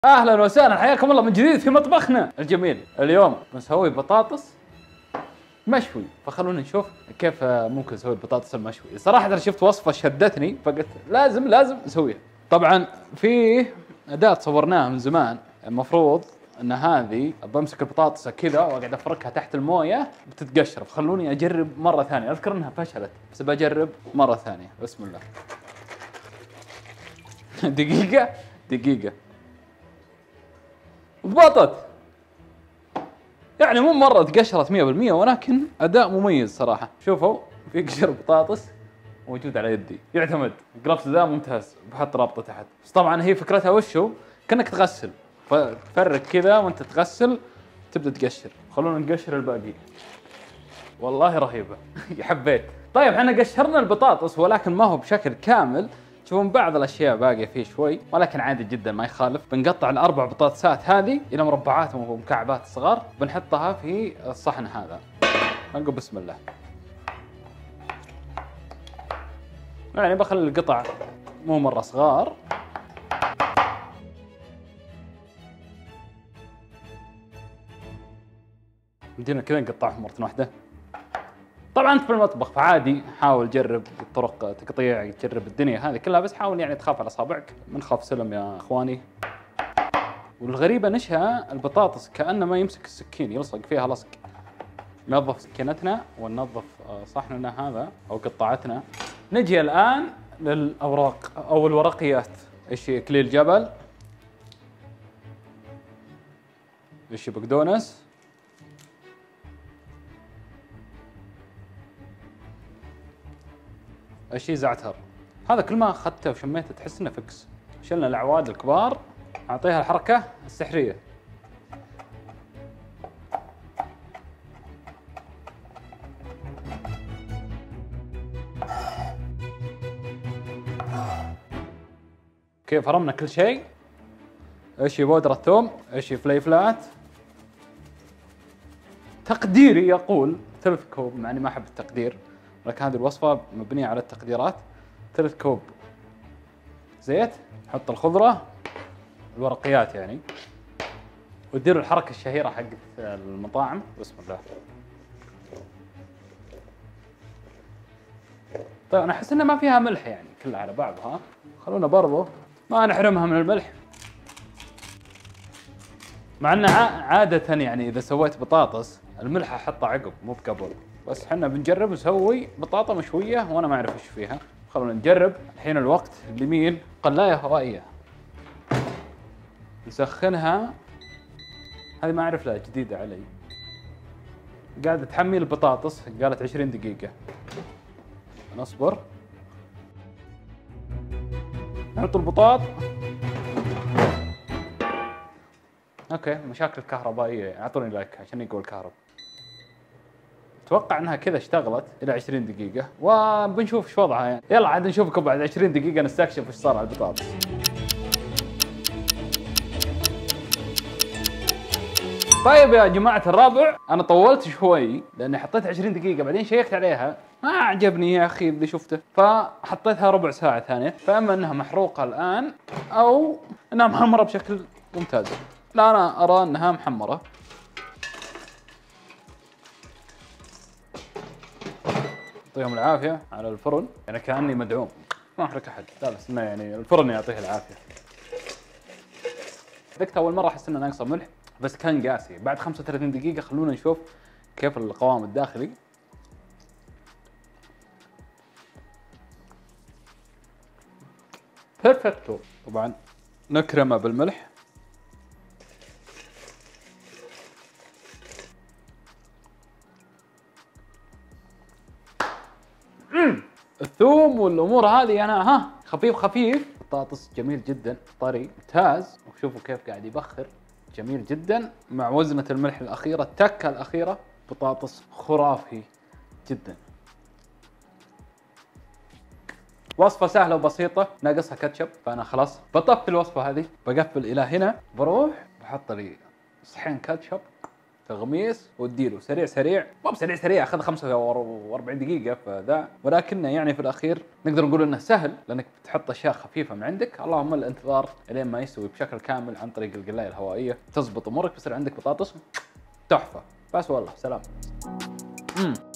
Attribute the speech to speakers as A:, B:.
A: اهلا وسهلا، حياكم الله من جديد في مطبخنا الجميل. اليوم بنسوي بطاطس مشوي، فخلونا نشوف كيف ممكن نسوي البطاطس المشوي. صراحه انا شفت وصفه شدتني فقلت لازم نسويها. طبعا في اداه صورناها من زمان، المفروض ان هذه بمسك البطاطس كذا واقعد افركها تحت المويه بتتقشر. خلوني اجرب مره ثانيه، اذكر انها فشلت بس بجرب مره ثانيه. بسم الله. دقيقه ضبطت، يعني مو مرة تقشرت 100%، ولكن أداء مميز صراحة. شوفوا في قشر بطاطس موجود على يدي، يعتمد. جلافز ذا ممتاز، بحط رابطة تحت. بس طبعا هي فكرتها وشو؟ كأنك تغسل، فتفرق كذا وانت تغسل تبدأ تقشر. خلونا نقشر الباقي. والله رهيبة. حبيت. طيب احنا قشرنا البطاطس ولكن ما هو بشكل كامل، تشوفون بعض الاشياء باقيه فيه شوي، ولكن عادي جدا ما يخالف. بنقطع الاربع بطاطسات هذه الى مربعات ومكعبات صغار، بنحطها في الصحن هذا. نقول بسم الله. يعني بخلي القطع مو مره صغار. بدينا كذا نقطعهم مره واحده. طبعا انت في المطبخ فعادي حاول جرب طرق تقطيع، تجرب الدنيا هذه كلها، بس حاول يعني تخاف على اصابعك، من خاف سلم يا اخواني. والغريبه نشها البطاطس كانه ما يمسك السكين، يلصق فيها لصق. ننظف سكينتنا وننظف صحننا هذا او قطعتنا. نجي الان للاوراق او الورقيات. ايش هي؟ اكليل جبل، ايش بقدونس، الشيء زعتر. هذا كل ما اخذته وشميته تحس انه فكس. شلنا الاعواد الكبار، اعطيها الحركه السحريه. كيف فرمنا كل شيء. ايش بودره ثوم، ايش فليفلات. تقديري يقول 3 كوب، مع اني ما احب التقدير، لكن هذه الوصفة مبنية على التقديرات. 3 كوب زيت، نحط الخضرة الورقيات يعني، وتديروا الحركة الشهيرة حقت المطاعم. بسم الله. طيب أنا أحس إنها ما فيها ملح يعني، كلها على بعضها. خلونا برضو ما نحرمها من الملح، مع إن عادة يعني إذا سويت بطاطس الملح أحطه عقب مو بقبل، بس حنا بنجرب نسوي بطاطا مشوية وانا ما اعرف ايش فيها. خلونا نجرب الحين. الوقت اليمين قلاية هوائية نسخنها. هذه ما اعرف، لا جديدة علي. قاعدة تحمي البطاطس، قالت 20 دقيقة. نصبر. نحط البطاط. اوكي، مشاكل كهربائية، اعطوني لايك عشان يقول كهرب. اتوقع انها كذا اشتغلت الى 20 دقيقة، وبنشوف ايش وضعها يعني. يلا عاد نشوفكم بعد 20 دقيقة نستكشف ايش صار على البطاطس. طيب يا جماعة الرابع، انا طولت شوي لاني حطيت 20 دقيقة، بعدين شيكت عليها ما عجبني يا اخي اللي شفته، فحطيتها ربع ساعة ثانية. فاما انها محروقة الان او انها محمرة بشكل ممتاز. لا انا ارى انها محمرة. يعطيهم العافية على الفرن، يعني كأني مدعوم، ما أحرق أحد، لا بس إنه يعني الفرن يعطيه العافية. ذقت أول مرة أحس إنه ناقصه ملح، بس كان قاسي. بعد 35 دقيقة خلونا نشوف كيف القوام الداخلي. بيرفكتو. طبعا نكرمه بالملح. الثوم والامور هذه انا خفيف خفيف. بطاطس جميل جدا، طري ممتاز، وشوفوا كيف قاعد يبخر، جميل جدا. مع وزنة الملح الاخيرة، التكة الاخيرة، بطاطس خرافي جدا. وصفة سهلة وبسيطة، ناقصها كاتشب، فانا خلاص بطفي الوصفة هذه، بقفل الى هنا، بروح بحط لي صحين كاتشب كغميس واديله سريع سريع، مو بسريع سريع، اخذ 45 دقيقة فذا، ولكنه يعني في الاخير نقدر نقول انه سهل لانك بتحط اشياء خفيفة من عندك، اللهم الانتظار الين ما يستوي بشكل كامل عن طريق القلاية الهوائية، تزبط امورك بيصير عندك بطاطس تحفة. بس والله سلام.